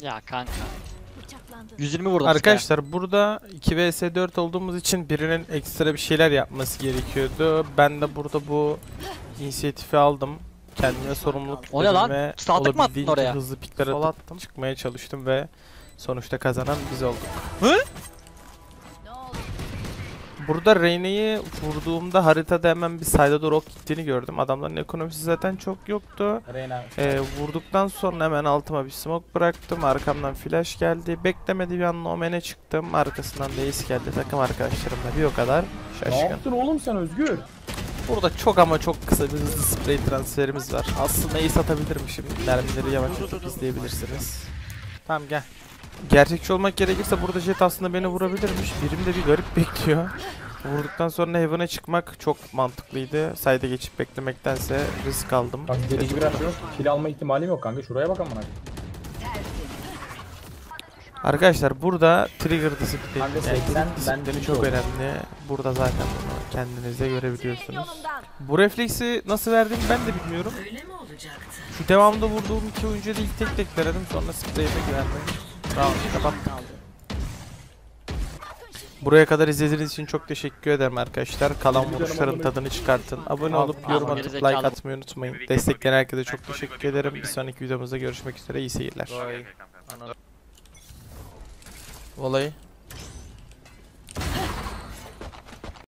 Ya kanka. 120 vurdum. Arkadaşlar burada 2 vs 4 olduğumuz için birinin ekstra bir şeyler yapması gerekiyordu. Ben de burada bu inisiyatifi aldım. Kendime sorumluluk O ne lan? yükledim ve Sağ tık mı attın olabildiğince oraya? hızlı pikler Sol atıp attım. çıkmaya çalıştım ve sonuçta kazanan biz olduk. Hı? Burada Reyna'yı vurduğumda haritada hemen bir sayda doğru ok gittiğini gördüm. Adamların ekonomisi zaten çok yoktu. Reyna. Vurduktan sonra hemen altıma bir smoke bıraktım. Arkamdan flash geldi. Beklemediğim bir anda Omen'e çıktım. Arkasından da Ace geldi. Takım arkadaşlarımla bir o kadar Ne şaşkın. yaptın oğlum sen Özgür? Burada çok ama çok kısa bir hızlı spray transferimiz var. Aslında Ace atabilirmişim. Mermileri yavaş yavaş izleyebilirsiniz. Tamam gel. Gerçekçi olmak gerekirse burada Jet aslında beni vurabilirmiş. Birim de bir garip bekliyor. Vurduktan sonra Heaven'a çıkmak çok mantıklıydı. Side'e geçip beklemektense risk aldım. Bak deli gibi rush yok. Kill alma ihtimalim yok kanka. Şuraya bak amına. Arkadaşlar burada trigger disiplini, Kanka yani 80, kill ben disiplini bir çok oldum. önemli. Burada zaten bunu kendinize görebiliyorsunuz. Bu refleksi nasıl verdiğimi ben de bilmiyorum. Şu devamda vurduğum iki oyuncuyu da ilk tek tek denedim, sonra spreyime güvendim. Tamam, kapattım. Buraya kadar izlediğiniz için çok teşekkür ederim arkadaşlar. Kalan vuruşların tadını çıkartın. Abone olup yorum atıp like atmayı unutmayın. Destekleyen herkese çok teşekkür ederim. Bir sonraki videomuzda görüşmek üzere. İyi seyirler. Olayı.